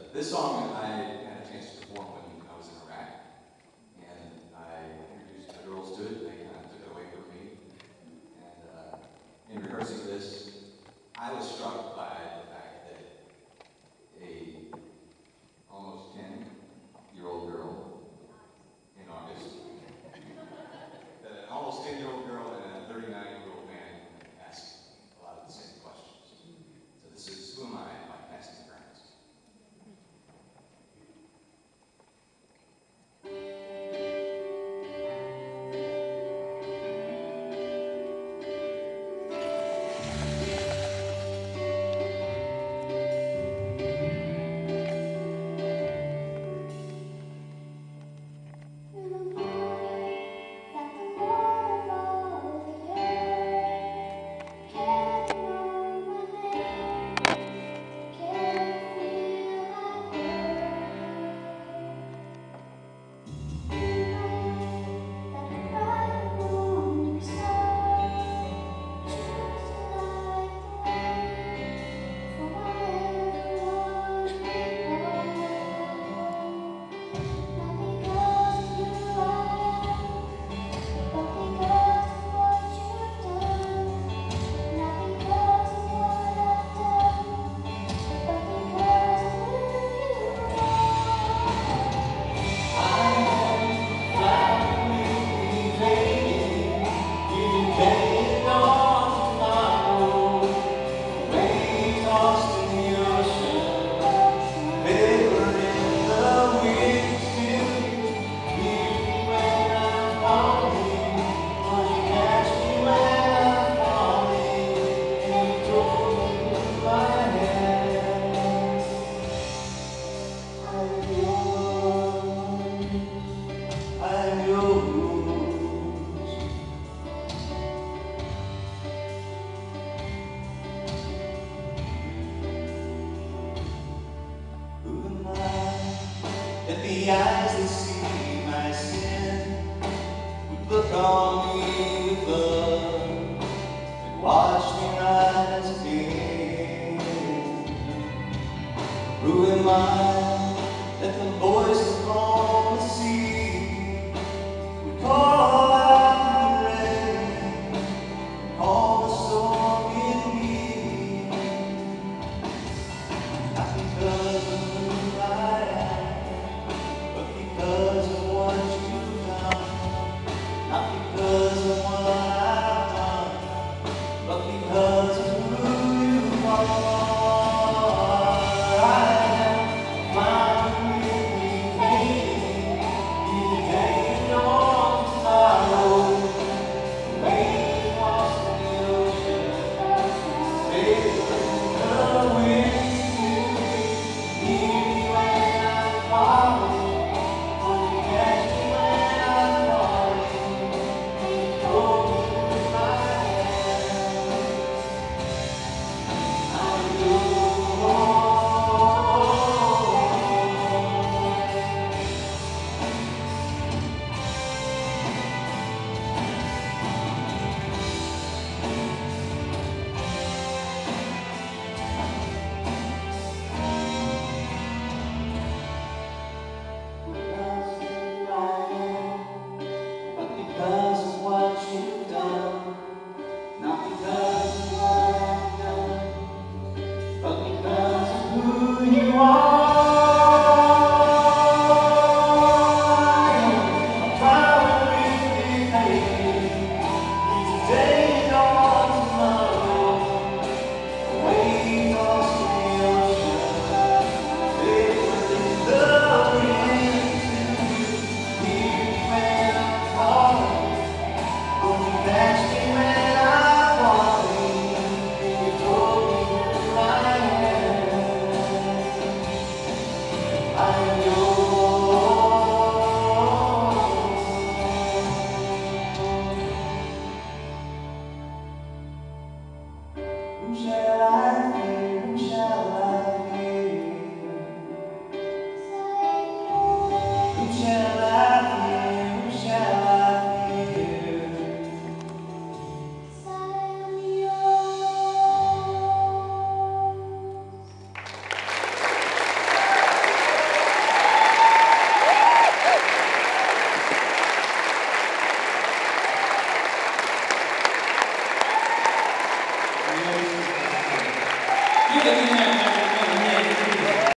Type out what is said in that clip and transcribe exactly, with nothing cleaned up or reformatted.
This song I had a chance to perform when I was in Iraq, and I introduced the girls to it. They kind of took it away from me. And uh, in rehearsing this, I was struck by the fact that a almost ten-year-old girl in August, that an almost ten-year-old girl and a thirty-nine-year-old man ask a lot of the same questions. So this is Who Am I by Casting Crowns. That the eyes that see my sin would look on me with love and watch me rise again. Who am I that the voices from the sea would call out the rain, call the storm in me? Not because of who I am, but because of what you've done. Not because of what I've done, but because of who you are. I am found really fading, either day or tomorrow. The way across the ocean, favoring the winds to hear me when I'm falling. Because of what you've done, not because of what I've done, but because of who you are. I'm probably fading, each day or tomorrow. The waves tossed in the ocean, they were in the wind to hear me when I'm falling. Catch me when I'm falling. You told me who I am. I am yours. Who shall